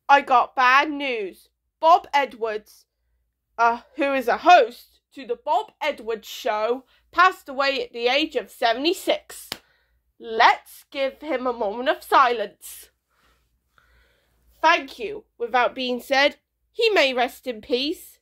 I got bad news. Bob Edwards, who is a host to the Bob Edwards Show, passed away at the age of 76. Let's give him a moment of silence. Thank you. Without being said, he may rest in peace.